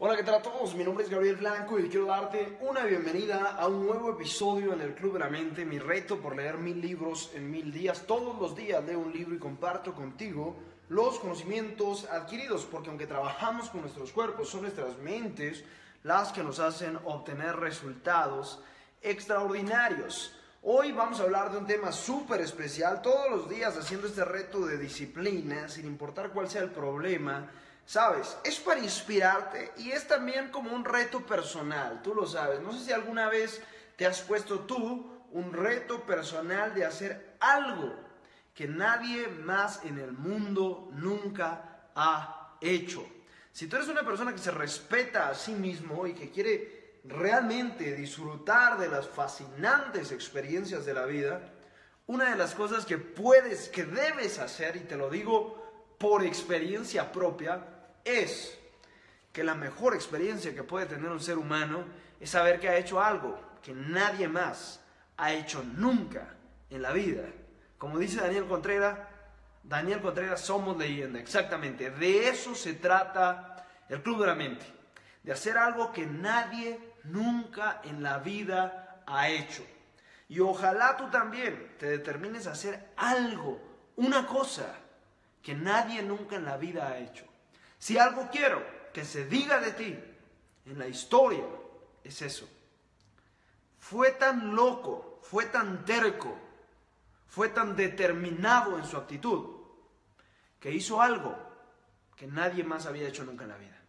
Hola, ¿qué tal a todos? Mi nombre es Gabriel Blanco y quiero darte una bienvenida a un nuevo episodio en el Club de la Mente, mi reto por leer 1000 libros en 1000 días. Todos los días leo un libro y comparto contigo los conocimientos adquiridos, porque aunque trabajamos con nuestros cuerpos, son nuestras mentes las que nos hacen obtener resultados extraordinarios. Hoy vamos a hablar de un tema súper especial, todos los días haciendo este reto de disciplina, sin importar cuál sea el problema. ¿Sabes? Es para inspirarte y es también como un reto personal, tú lo sabes. No sé si alguna vez te has puesto tú un reto personal de hacer algo que nadie más en el mundo nunca ha hecho. Si tú eres una persona que se respeta a sí mismo y que quiere realmente disfrutar de las fascinantes experiencias de la vida, una de las cosas que debes hacer, y te lo digo por experiencia propia, es que la mejor experiencia que puede tener un ser humano es saber que ha hecho algo que nadie más ha hecho nunca en la vida. Como dice Daniel Contreras, somos leyenda. Exactamente, de eso se trata el Club de la Mente, de hacer algo que nadie nunca en la vida ha hecho. Y ojalá tú también te determines a hacer algo, una cosa que nadie nunca en la vida ha hecho. Si algo quiero que se diga de ti en la historia, es eso. Fue tan loco, fue tan terco, fue tan determinado en su actitud, que hizo algo que nadie más había hecho nunca en la vida.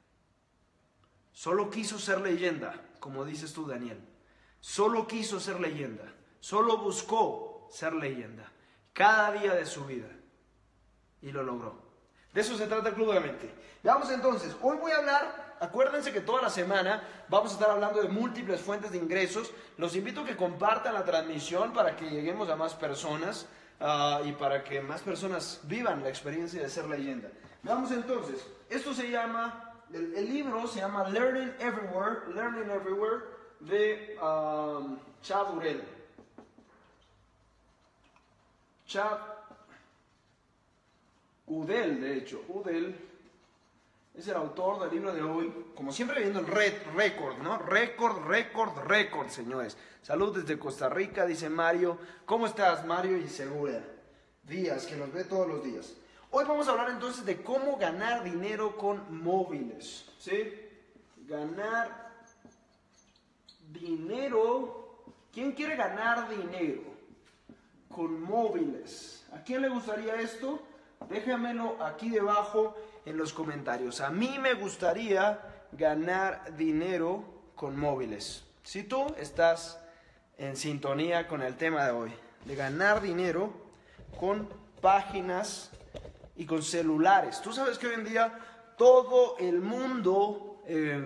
Solo quiso ser leyenda, como dices tú, Daniel. Solo quiso ser leyenda. Solo buscó ser leyenda cada día de su vida. Y lo logró. De eso se trata el Club de la Mente. Veamos entonces, hoy voy a hablar, acuérdense que toda la semana vamos a estar hablando de múltiples fuentes de ingresos. Los invito a que compartan la transmisión para que lleguemos a más personas y para que más personas vivan la experiencia de ser leyenda. Veamos entonces, esto se llama, el libro se llama Learning Everywhere de Chad Urel. Udell, de hecho, Udell es el autor del libro de hoy, como siempre viendo el récord, ¿no? Récord, señores. Salud desde Costa Rica, dice Mario. ¿Cómo estás, Mario y Segura? Díaz, que nos ve todos los días. Hoy vamos a hablar entonces de cómo ganar dinero con móviles, ¿sí? Ganar dinero. ¿Quién quiere ganar dinero con móviles? ¿A quién le gustaría esto? Déjamelo aquí debajo en los comentarios. A mí me gustaría ganar dinero con móviles. Si tú estás en sintonía con el tema de hoy, de ganar dinero con páginas y con celulares. Tú sabes que hoy en día todo el mundo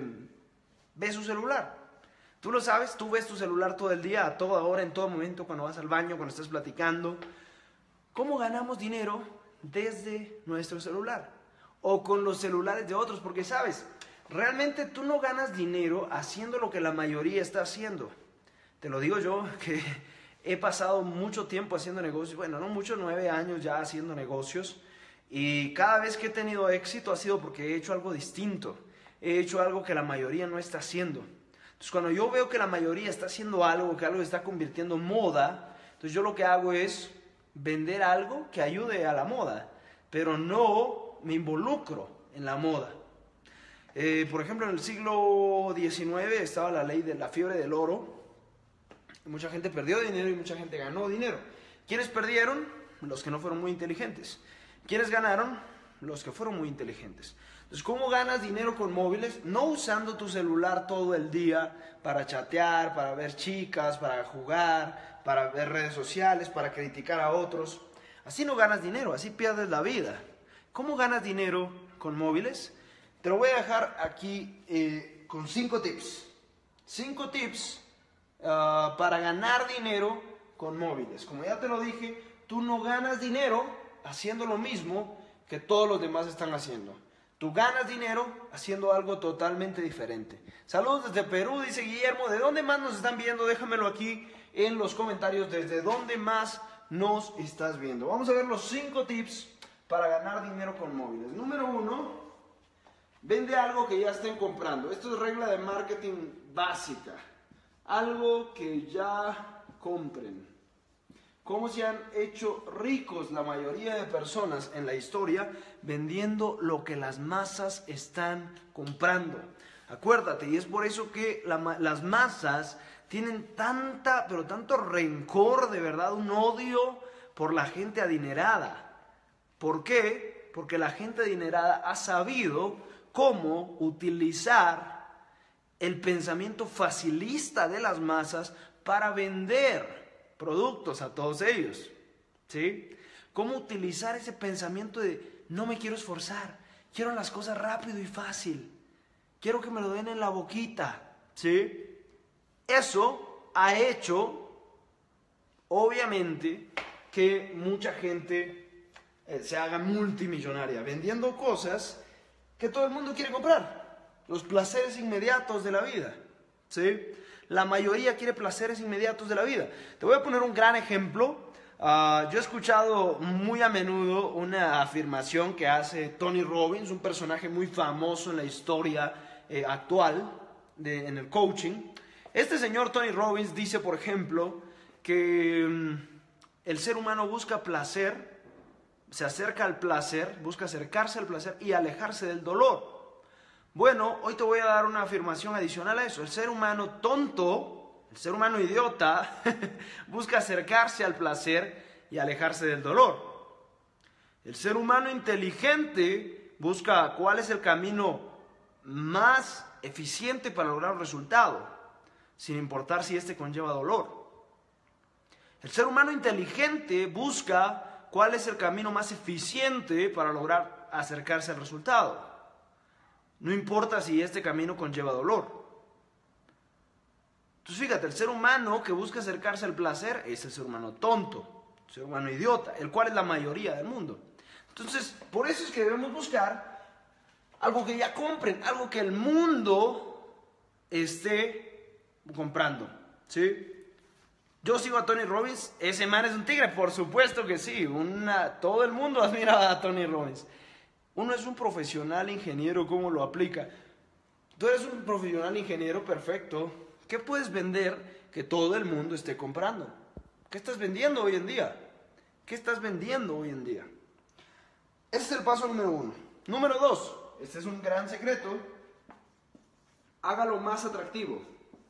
ve su celular. Tú lo sabes, tú ves tu celular todo el día, a toda hora, en todo momento, cuando vas al baño, cuando estás platicando. ¿Cómo ganamos dinero? Desde nuestro celular o con los celulares de otros, porque sabes, realmente tú no ganas dinero haciendo lo que la mayoría está haciendo. Te lo digo yo, que he pasado mucho tiempo haciendo negocios, bueno, no mucho, 9 años ya haciendo negocios, y cada vez que he tenido éxito ha sido porque he hecho algo distinto, he hecho algo que la mayoría no está haciendo. Entonces cuando yo veo que la mayoría está haciendo algo, que algo está convirtiendo en moda, entonces yo lo que hago es vender algo que ayude a la moda, pero no me involucro en la moda. Por ejemplo, en el siglo XIX estaba la ley de la fiebre del oro. Mucha gente perdió dinero y mucha gente ganó dinero. ¿Quiénes perdieron? Los que no fueron muy inteligentes. ¿Quiénes ganaron? Los que fueron muy inteligentes. Entonces, ¿cómo ganas dinero con móviles? No usando tu celular todo el día para chatear, para ver chicas, para jugar, para ver redes sociales, para criticar a otros. Así no ganas dinero, así pierdes la vida. ¿Cómo ganas dinero con móviles? Te lo voy a dejar aquí con 5 tips. 5 tips para ganar dinero con móviles. Como ya te lo dije, tú no ganas dinero haciendo lo mismo que todos los demás están haciendo. Tú ganas dinero haciendo algo totalmente diferente. Saludos desde Perú, dice Guillermo. ¿De dónde más nos están viendo? Déjamelo aquí en los comentarios. ¿Desde dónde más nos estás viendo? Vamos a ver los 5 tips para ganar dinero con móviles. Número 1, Vende algo que ya estén comprando. Esto es regla de marketing básica. Algo que ya compren. ¿Cómo se han hecho ricos la mayoría de personas en la historia? Vendiendo lo que las masas están comprando. Acuérdate, y es por eso que las masas tienen pero tanto rencor, de verdad, un odio por la gente adinerada. ¿Por qué? Porque la gente adinerada ha sabido cómo utilizar el pensamiento facilista de las masas para vender productos a todos ellos, ¿sí? Cómo utilizar ese pensamiento de no me quiero esforzar, quiero las cosas rápido y fácil, quiero que me lo den en la boquita, ¿sí? Eso ha hecho, obviamente, que mucha gente se haga multimillonaria vendiendo cosas que todo el mundo quiere comprar. Los placeres inmediatos de la vida, ¿sí? La mayoría quiere placeres inmediatos de la vida. Te voy a poner un gran ejemplo. Yo he escuchado muy a menudo una afirmación que hace Tony Robbins, un personaje muy famoso en la historia actual en el coaching. Este señor Tony Robbins dice, por ejemplo, que el ser humano busca placer, se acerca al placer, busca acercarse al placer y alejarse del dolor. Bueno, hoy te voy a dar una afirmación adicional a eso. El ser humano tonto, el ser humano idiota, busca acercarse al placer y alejarse del dolor. El ser humano inteligente busca cuál es el camino más eficiente para lograr un resultado, sin importar si este conlleva dolor. El ser humano inteligente busca cuál es el camino más eficiente para lograr acercarse al resultado. No importa si este camino conlleva dolor. Entonces fíjate, el ser humano que busca acercarse al placer es el ser humano tonto, el ser humano idiota, el cual es la mayoría del mundo. Entonces, por eso es que debemos buscar algo que ya compren, algo que el mundo esté comprando, ¿sí? Yo sigo a Tony Robbins, ese man es un tigre, por supuesto que sí, todo el mundo admira a Tony Robbins. Uno es un profesional ingeniero, ¿cómo lo aplica? Tú eres un profesional ingeniero, perfecto. ¿Qué puedes vender que todo el mundo esté comprando? ¿Qué estás vendiendo hoy en día? ¿Qué estás vendiendo hoy en día? Ese es el paso número 1. Número 2, este es un gran secreto, hágalo más atractivo.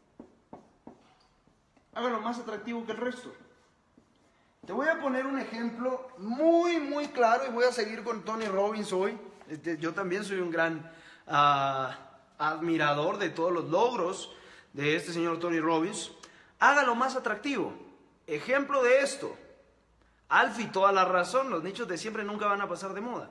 Hágalo más atractivo que el resto. Te voy a poner un ejemplo muy, muy claro y voy a seguir con Tony Robbins hoy. Yo también soy un gran admirador de todos los logros de este señor Tony Robbins. Hágalo más atractivo. Ejemplo de esto. Alfie, toda la razón, los nichos de siempre nunca van a pasar de moda.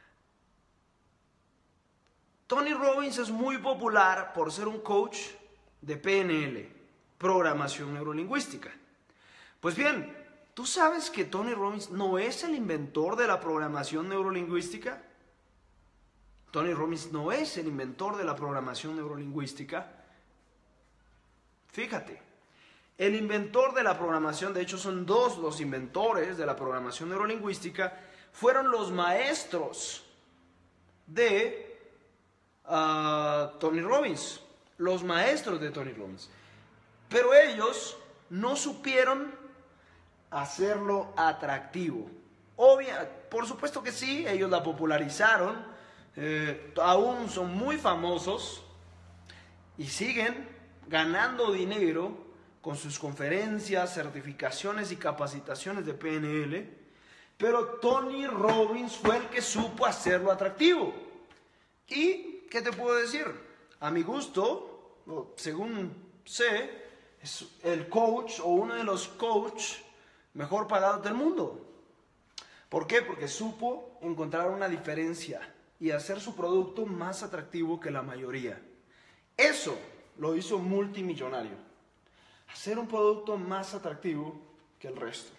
Tony Robbins es muy popular por ser un coach de PNL, programación neurolingüística. Pues bien, ¿tú sabes que Tony Robbins no es el inventor de la programación neurolingüística? Tony Robbins no es el inventor de la programación neurolingüística. Fíjate, el inventor de la programación, de hecho son dos los inventores de la programación neurolingüística, fueron los maestros de Tony Robbins, los maestros de Tony Robbins. Pero ellos no supieron hacerlo atractivo. Por supuesto que sí, ellos la popularizaron, aún son muy famosos y siguen ganando dinero con sus conferencias, certificaciones y capacitaciones de PNL, pero Tony Robbins fue el que supo hacerlo atractivo. ¿Y qué te puedo decir? A mi gusto, según sé, es el coach o uno de los coaches mejor pagados del mundo. ¿Por qué? Porque supo encontrar una diferencia y hacer su producto más atractivo que la mayoría. Eso lo hizo multimillonario. Hacer un producto más atractivo que el resto.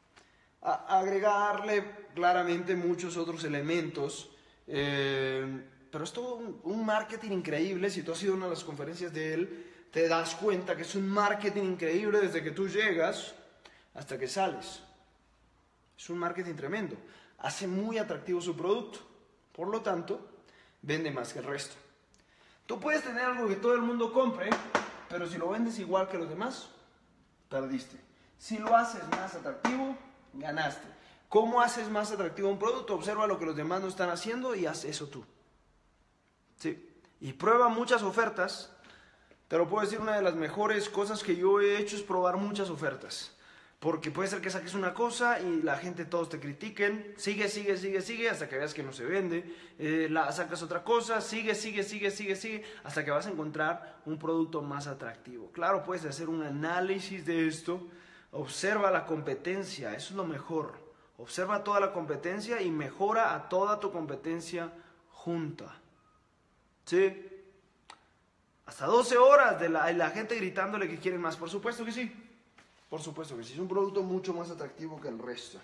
Agregarle claramente muchos otros elementos. Pero es todo un marketing increíble. Si tú has ido a una de las conferencias de él, te das cuenta que es un marketing increíble desde que tú llegas hasta que sales. Es un marketing tremendo. Hace muy atractivo su producto. Por lo tanto, vende más que el resto. Tú puedes tener algo que todo el mundo compre, pero si lo vendes igual que los demás, perdiste. Si lo haces más atractivo, ganaste. ¿Cómo haces más atractivo un producto? Observa lo que los demás no están haciendo y haz eso tú. Sí. Y prueba muchas ofertas. Te lo puedo decir, una de las mejores cosas que yo he hecho es probar muchas ofertas. Porque puede ser que saques una cosa y la gente, todos te critiquen. Sigue hasta que veas que no se vende. Sacas otra cosa, sigue hasta que vas a encontrar un producto más atractivo. Claro, puedes hacer un análisis de esto. Observa la competencia, eso es lo mejor. Observa toda la competencia y mejora a toda tu competencia junta. ¿Sí? Hasta 12 horas de la gente gritándole que quieren más. Por supuesto que sí. Por supuesto que sí. Es un producto mucho más atractivo que el resto.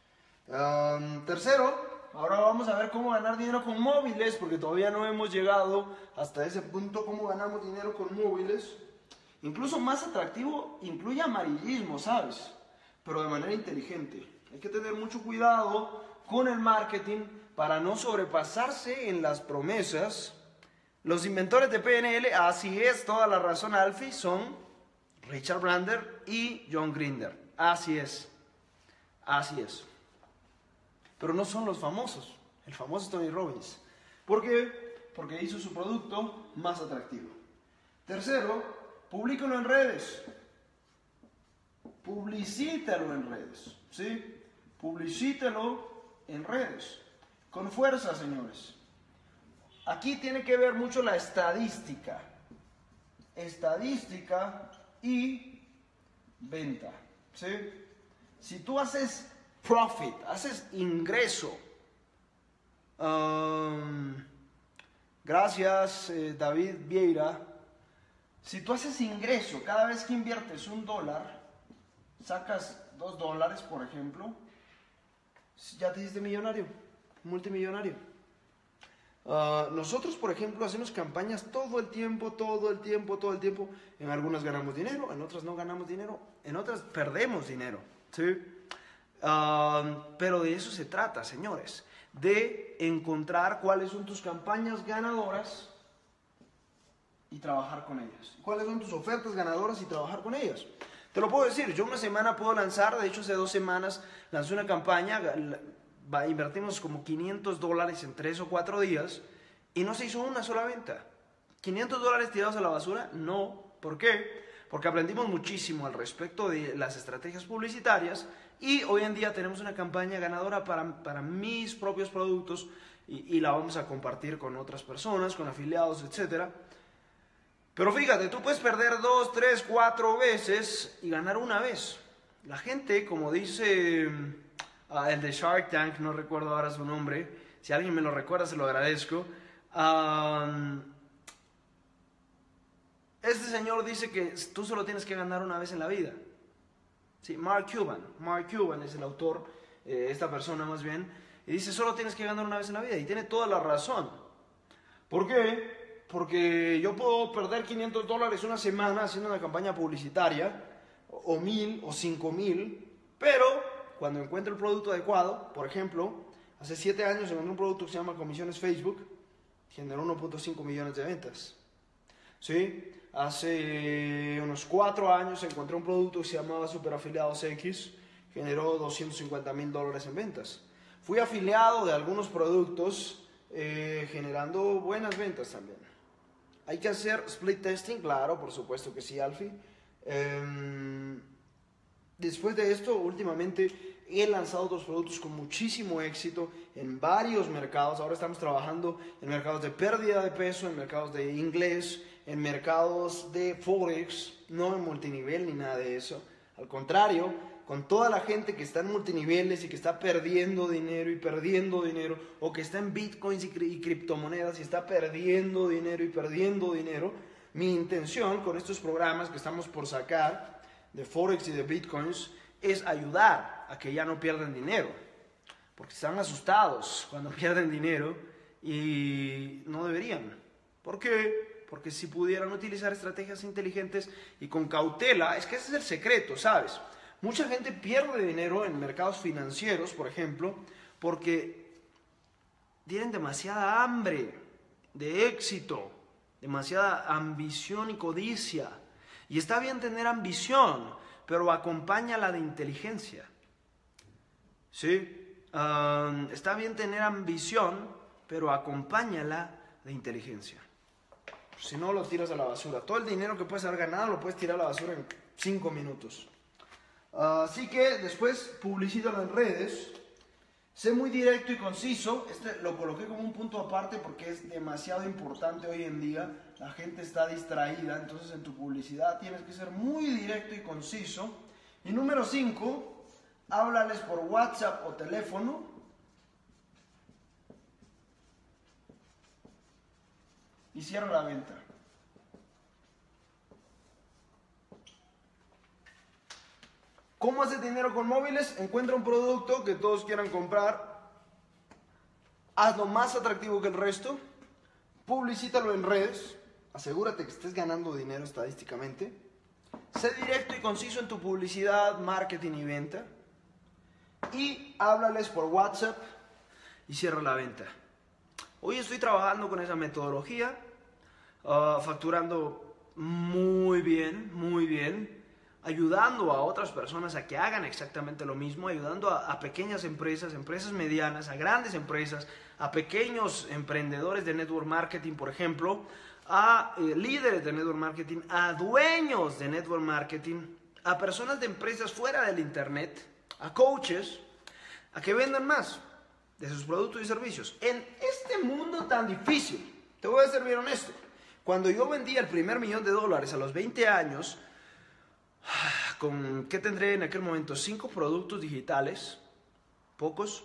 Tercero, ahora vamos a ver cómo ganar dinero con móviles, porque todavía no hemos llegado hasta ese punto, cómo ganamos dinero con móviles. Incluso más atractivo, incluye amarillismo, ¿sabes? Pero de manera inteligente. Hay que tener mucho cuidado con el marketing para no sobrepasarse en las promesas. Los inventores de PNL, así es, toda la razón, Alfie, son Richard Brander y John Grinder. Así es. Así es. Pero no son los famosos. El famoso es Tony Robbins. ¿Por qué? Porque hizo su producto más atractivo. Tercero, publícalo en redes. Publicítalo en redes. ¿Sí? Publicítalo en redes. Con fuerza, señores. Aquí tiene que ver mucho la estadística. Estadística y venta. ¿Sí? Si tú haces profit, haces ingreso. Gracias, David Vieira. Si tú haces ingreso, cada vez que inviertes $1, sacas $2, por ejemplo, ya te hiciste millonario, multimillonario. Nosotros, por ejemplo, hacemos campañas todo el tiempo. En algunas ganamos dinero, en otras no ganamos dinero, en otras perdemos dinero. ¿Sí? Pero de eso se trata, señores, de encontrar cuáles son tus campañas ganadoras y trabajar con ellas. ¿Cuáles son tus ofertas ganadoras y trabajar con ellas? Te lo puedo decir, yo una semana puedo lanzar, de hecho hace 2 semanas lancé una campaña, invertimos como $500 en 3 o 4 días y no se hizo una sola venta. ¿$500 tirados a la basura? No. ¿Por qué? Porque aprendimos muchísimo al respecto de las estrategias publicitarias y hoy en día tenemos una campaña ganadora para mis propios productos y la vamos a compartir con otras personas, con afiliados, etc. Pero fíjate, tú puedes perder 2, 3, 4 veces y ganar una vez. La gente, como dice el de Shark Tank, no recuerdo ahora su nombre, si alguien me lo recuerda se lo agradezco. Este señor dice que tú solo tienes que ganar una vez en la vida. Sí, Mark Cuban es el autor, esta persona más bien, y dice solo tienes que ganar una vez en la vida, y tiene toda la razón. ¿Por qué? Porque yo puedo perder $500 una semana haciendo una campaña publicitaria, o 1,000 o 5,000, pero cuando encuentro el producto adecuado, por ejemplo, hace 7 años encontré un producto que se llama Comisiones Facebook, generó 1.5 millones de ventas. ¿Sí? Hace unos 4 años encontré un producto que se llamaba Superafiliados X, generó $250,000 en ventas. Fui afiliado de algunos productos, generando buenas ventas también. ¿Hay que hacer split testing? Claro, por supuesto que sí, Alfie. Después de esto, últimamente he lanzado otros productos con muchísimo éxito en varios mercados. Ahora estamos trabajando en mercados de pérdida de peso, en mercados de inglés, en mercados de Forex, no en multinivel ni nada de eso. Al contrario, con toda la gente que está en multiniveles y que está perdiendo dinero, o que está en bitcoins y criptomonedas y está perdiendo dinero, mi intención con estos programas que estamos por sacar de Forex y de bitcoins es ayudar a que ya no pierdan dinero, porque están asustados cuando pierden dinero y no deberían. ¿Por qué? Porque si pudieran utilizar estrategias inteligentes y con cautela, es que ese es el secreto, ¿sabes? Mucha gente pierde dinero en mercados financieros, por ejemplo, porque tienen demasiada hambre. de éxito, demasiada ambición y codicia. Y está bien tener ambición, pero acompáñala de inteligencia. ¿Sí? Está bien tener ambición, pero acompáñala de inteligencia. Si no, lo tiras a la basura. Todo el dinero que puedes haber ganado lo puedes tirar a la basura en 5 minutos. Así que después publicítalo en redes. Sé muy directo y conciso. Este lo coloqué como un punto aparte porque es demasiado importante hoy en día. La gente está distraída, entonces en tu publicidad tienes que ser muy directo y conciso. Y número 5, háblales por WhatsApp o teléfono. Y cierra la venta. ¿Cómo haces dinero con móviles? Encuentra un producto que todos quieran comprar. Hazlo más atractivo que el resto. Publicítalo en redes. Asegúrate que estés ganando dinero estadísticamente. Sé directo y conciso en tu publicidad, marketing y venta. Y háblales por WhatsApp y cierra la venta. Hoy estoy trabajando con esa metodología, facturando muy bien, ayudando a otras personas a que hagan exactamente lo mismo, ayudando a pequeñas empresas, empresas medianas, a grandes empresas, a pequeños emprendedores de network marketing, por ejemplo, a líderes de network marketing, a dueños de network marketing, a personas de empresas fuera del internet, a coaches, a que vendan más de sus productos y servicios. En este mundo tan difícil, te voy a ser bien honesto, cuando yo vendía el primer $1.000.000 a los 20 años, ¿qué tendré en aquel momento? 5 productos digitales, pocos.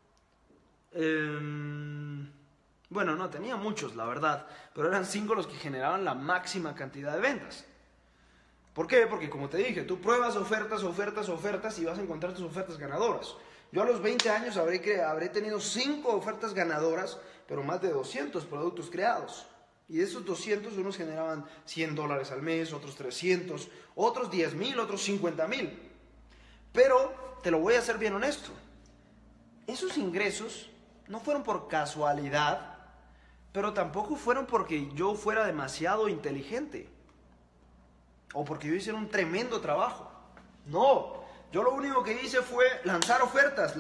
Bueno, no, tenía muchos, la verdad, pero eran 5 los que generaban la máxima cantidad de ventas. ¿Por qué? Porque como te dije, tú pruebas ofertas y vas a encontrar tus ofertas ganadoras. Yo a los 20 años habré tenido 5 ofertas ganadoras, pero más de 200 productos creados. Y de esos 200, unos generaban $100 al mes, otros 300, otros 10,000, otros 50,000. Pero te lo voy a ser bien honesto. Esos ingresos no fueron por casualidad, pero tampoco fueron porque yo fuera demasiado inteligente o porque yo hiciera un tremendo trabajo. No, yo lo único que hice fue lanzar ofertas,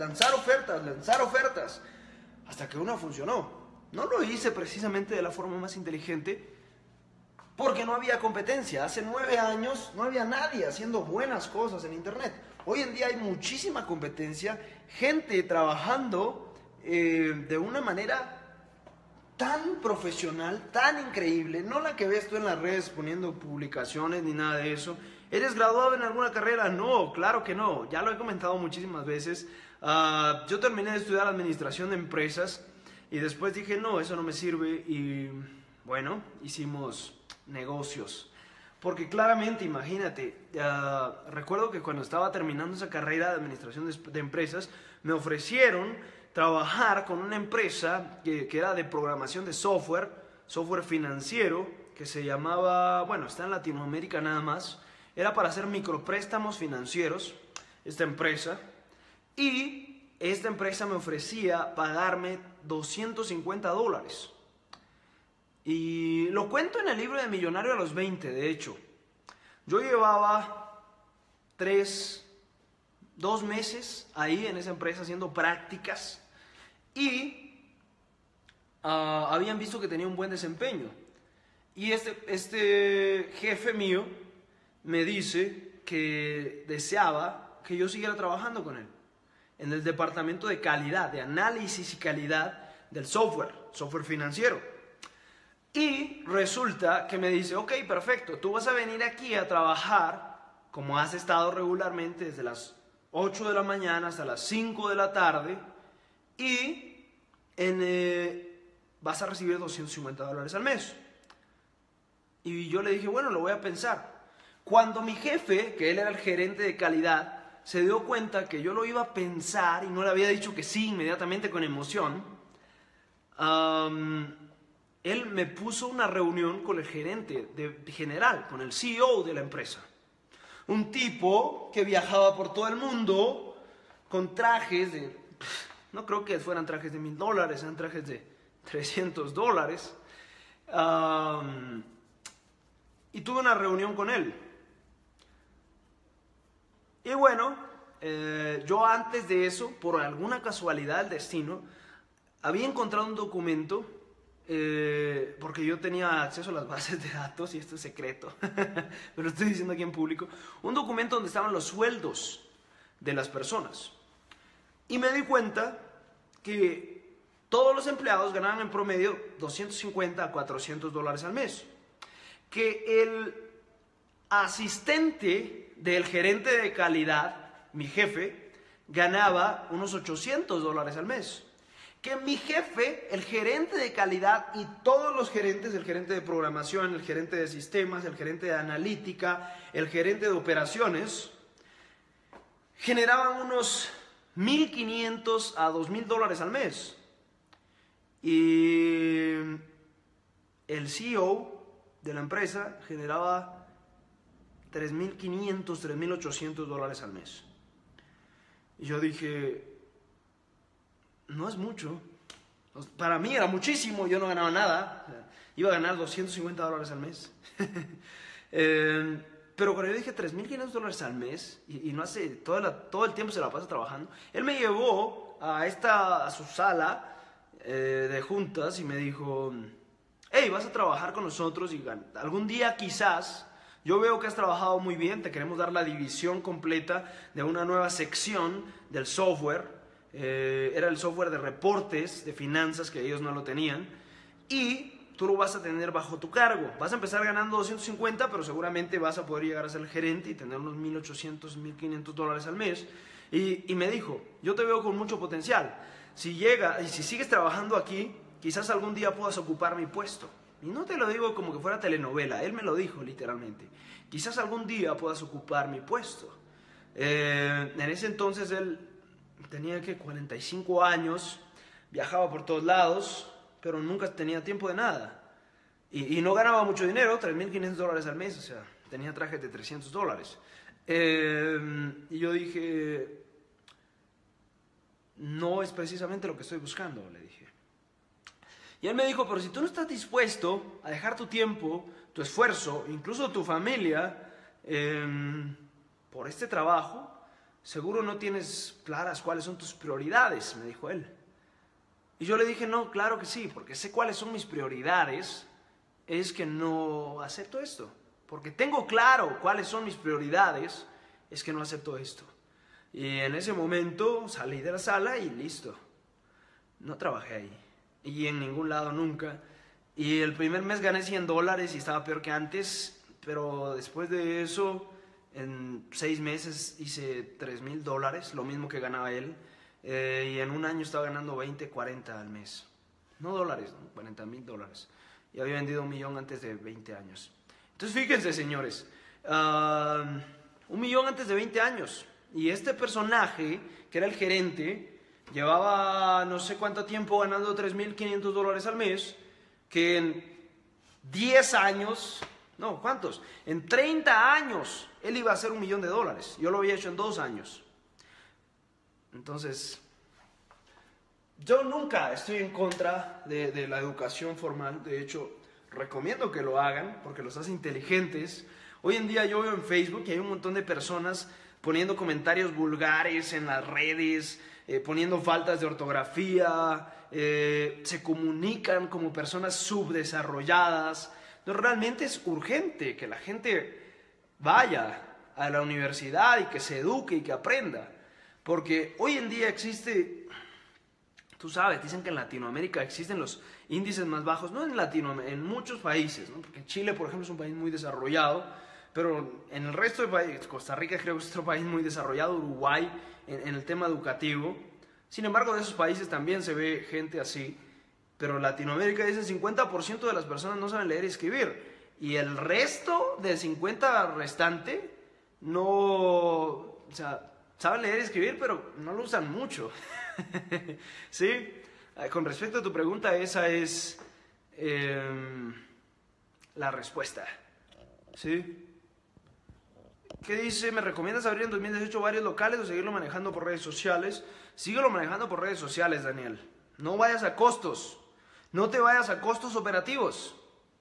hasta que una funcionó. No lo hice precisamente de la forma más inteligente porque no había competencia. Hace 9 años no había nadie haciendo buenas cosas en internet. Hoy en día hay muchísima competencia, gente trabajando de una manera tan profesional, tan increíble, no la que ves tú en las redes poniendo publicaciones ni nada de eso. ¿Eres graduado en alguna carrera? No, claro que no, ya lo he comentado muchísimas veces. Yo terminé de estudiar administración de empresas y después dije, no, eso no me sirve y bueno, hicimos negocios. Porque claramente, imagínate, recuerdo que cuando estaba terminando esa carrera de administración de empresas, me ofrecieron trabajar con una empresa que era de programación de software financiero, que se llamaba, bueno, está en Latinoamérica nada más, era para hacer micropréstamos financieros, esta empresa, y esta empresa me ofrecía pagarme $250. Y lo cuento en el libro de Millonario a los 20, de hecho. Yo llevaba 2 meses ahí en esa empresa haciendo prácticas y habían visto que tenía un buen desempeño. Y este jefe mío me dice que deseaba que yo siguiera trabajando con él en el departamento de calidad, de análisis y calidad del software financiero. Y resulta que me dice, ok, perfecto, tú vas a venir aquí a trabajar como has estado regularmente desde las 8 de la mañana hasta las 5 de la tarde y vas a recibir $250 al mes. Y yo le dije, bueno, lo voy a pensar. Cuando mi jefe, que él era el gerente de calidad, se dio cuenta que yo lo iba a pensar y no le había dicho que sí inmediatamente con emoción, él me puso una reunión con el gerente general, con el CEO de la empresa. Un tipo que viajaba por todo el mundo con trajes de... No creo que fueran trajes de $1,000, eran trajes de $300. Y tuve una reunión con él. Y bueno, yo antes de eso, por alguna casualidad del destino, había encontrado un documento, porque yo tenía acceso a las bases de datos, y esto es secreto, pero lo estoy diciendo aquí en público, un documento donde estaban los sueldos de las personas. Y me di cuenta que todos los empleados ganaban en promedio 250 a 400 dólares al mes. Que el asistente del gerente de calidad, mi jefe, ganaba unos 800 dólares al mes. Que mi jefe, el gerente de calidad y todos los gerentes, el gerente de programación, el gerente de sistemas, el gerente de analítica, el gerente de operaciones, generaban unos 1.500 a 2.000 dólares al mes. Y el CEO de la empresa generaba 3.500, 3.800 dólares al mes. Y yo dije, no es mucho. Para mí era muchísimo, yo no ganaba nada. Iba a ganar 250 dólares al mes. Pero cuando yo dije 3.500 dólares al mes, y no hace, todo el tiempo se la pasa trabajando, él me llevó a su sala de juntas y me dijo, hey, vas a trabajar con nosotros y algún día quizás, yo veo que has trabajado muy bien, te queremos dar la división completa de una nueva sección del software. Era el software de reportes, de finanzas, que ellos no lo tenían, y tú lo vas a tener bajo tu cargo. Vas a empezar ganando 250, pero seguramente vas a poder llegar a ser el gerente y tener unos 1.800, 1.500 dólares al mes. Y me dijo, yo te veo con mucho potencial. Si sigues trabajando aquí, quizás algún día puedas ocupar mi puesto. Y no te lo digo como que fuera telenovela, él me lo dijo literalmente. Quizás algún día puedas ocupar mi puesto. En ese entonces él tenía 45 años, viajaba por todos lados, pero nunca tenía tiempo de nada. Y no ganaba mucho dinero, 3.500 dólares al mes, o sea, tenía trajes de 300 dólares. Y yo dije, no es precisamente lo que estoy buscando, le dije. Y él me dijo, pero si tú no estás dispuesto a dejar tu tiempo, tu esfuerzo, incluso tu familia, por este trabajo, seguro no tienes claras cuáles son tus prioridades, me dijo él. Y yo le dije, no, claro que sí, porque sé cuáles son mis prioridades, es que no acepto esto. Porque tengo claro cuáles son mis prioridades, es que no acepto esto. Y en ese momento salí de la sala y listo. No trabajé ahí. Y en ningún lado nunca. Y el primer mes gané 100 dólares y estaba peor que antes, pero después de eso, en 6 meses hice 3.000 dólares, lo mismo que ganaba él. Y en un año estaba ganando 20, 40 al mes. No dólares, ¿no? 40.000 dólares. Y había vendido 1 millón antes de 20 años. Entonces fíjense, señores, 1 millón antes de 20 años. Y este personaje, que era el gerente, llevaba no sé cuánto tiempo ganando 3.500 dólares al mes, que en 10 años, no, ¿cuántos? En 30 años, él iba a hacer 1 millón de dólares. Yo lo había hecho en 2 años. Entonces, yo nunca estoy en contra de la educación formal. De hecho, recomiendo que lo hagan porque los hace inteligentes. Hoy en día yo veo en Facebook que hay un montón de personas poniendo comentarios vulgares en las redes, poniendo faltas de ortografía, se comunican como personas subdesarrolladas. No, realmente es urgente que la gente vaya a la universidad y que se eduque y que aprenda. Porque hoy en día existe, tú sabes, dicen que en Latinoamérica existen los índices más bajos, no en Latinoamérica, en muchos países, ¿no? Porque Chile, por ejemplo, es un país muy desarrollado, pero en el resto de países, Costa Rica creo que es otro país muy desarrollado, Uruguay, en el tema educativo. Sin embargo, de esos países también se ve gente así, pero Latinoamérica dice el 50% de las personas no saben leer y escribir, y el resto del 50% restante no, o sea, saben leer y escribir, pero no lo usan mucho. ¿Sí? Con respecto a tu pregunta, esa es la respuesta. ¿Sí? ¿Qué dice? ¿Me recomiendas abrir en 2018 varios locales o seguirlo manejando por redes sociales? Síguelo manejando por redes sociales, Daniel. No vayas a costos. No te vayas a costos operativos.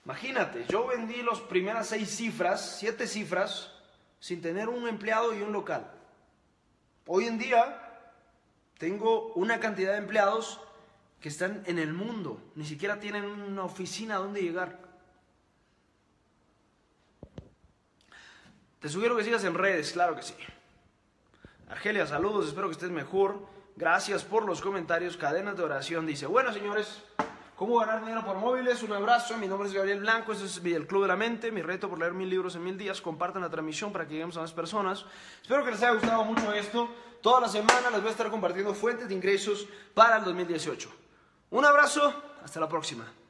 Imagínate, yo vendí las primeras 7 cifras, sin tener un empleado y un local. Hoy en día tengo una cantidad de empleados que están en el mundo, ni siquiera tienen una oficina donde llegar. Te sugiero que sigas en redes, claro que sí. Argelia, saludos, espero que estés mejor. Gracias por los comentarios. Cadenas de oración dice, bueno señores, ¿cómo ganar dinero por móviles? Un abrazo, mi nombre es Gabriel Blanco, este es el Club de la Mente, mi reto por leer 1000 libros en 1000 días. Compartan la transmisión para que lleguemos a más personas. Espero que les haya gustado mucho esto. Toda la semana les voy a estar compartiendo fuentes de ingresos para el 2018. Un abrazo, hasta la próxima.